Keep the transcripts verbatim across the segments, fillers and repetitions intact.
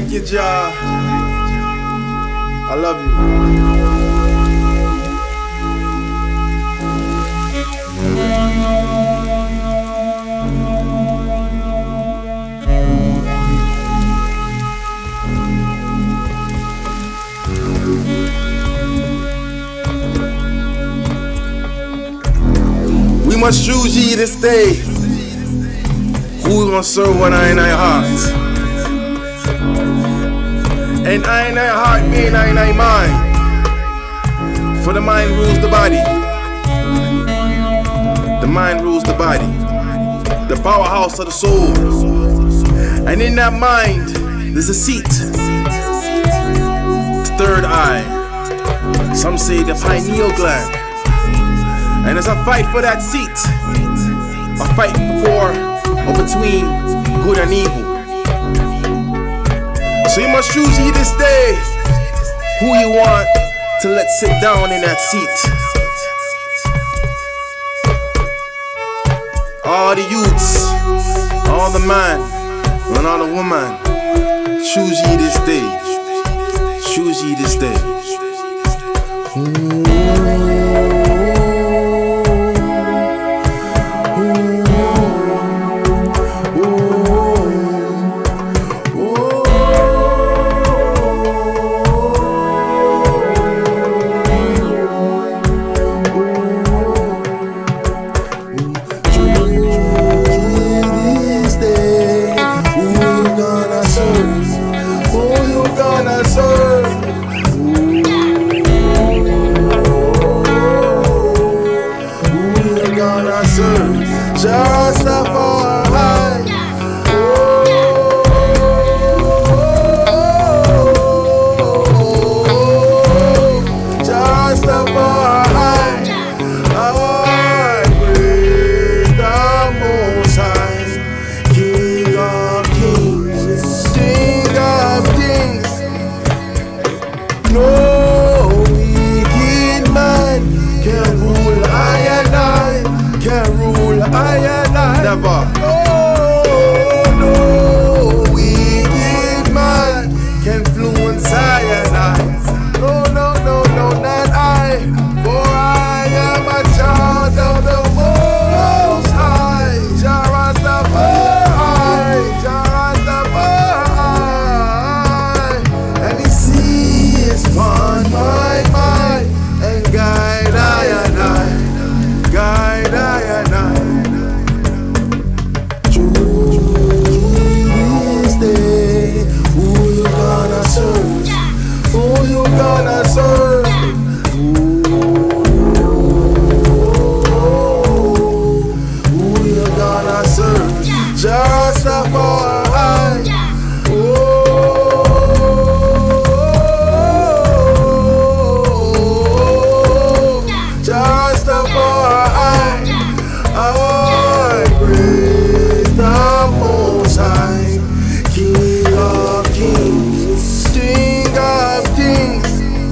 Thank you, Jah. I love you. We must choose ye this day who we gonna serve when I in our heart. And I in our heart mean I in our mind. For the mind rules the body. The mind rules the body. The powerhouse of the soul. And in that mind there's a seat. The third eye. Some say the pineal gland. And as I fight for that seat, I fight for or between good and evil. So you must choose ye this day who you want to let sit down in that seat. All the youths, all the man, and all the woman, choose ye this day. Choose ye this day. Ooh. Rastafari, Rastafari, I praise the Most High, King of Kings, King of Kings. No wicked man can rule I and I, can rule I and I. Never. No, no wicked man can influence I and I. No, no, no, no, not I. For I am a child of the Most High. Jah Rastafari, Jah Rastafari. And He sees upon my mind and guide I and I, guide I and I. Who you gonna serve? Who you gonna serve? Just a boy. Just a boy. I praise the Most High, King of Kings, King of Kings.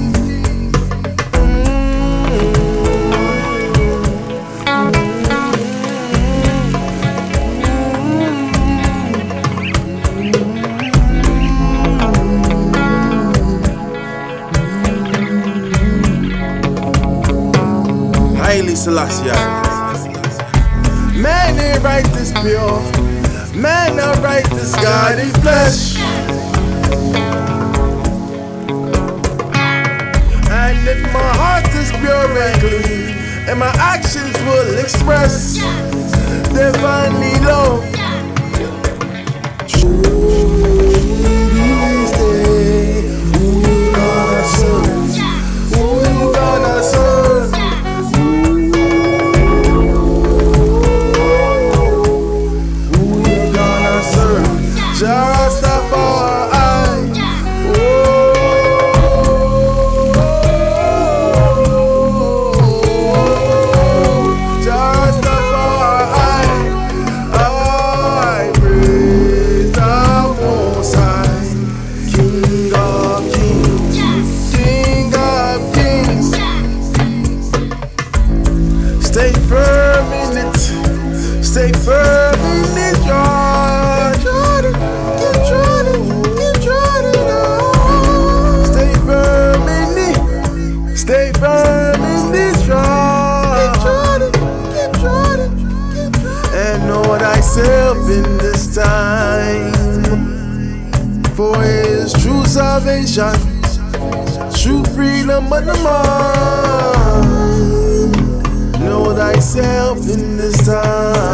Haile Selassie. Man ain't right this pure, man not right this God in flesh. And if my heart is pure and clean, and my actions will express divinely love. These days, who you gonna serve? Who you gonna serve? Who you gonna serve? Just a boy. Stay firm in it, stay firm in it, Jordan, Jordan, keep Jordan, keep Jordan. salvation, true freedom of the mind. Know thyself in this time.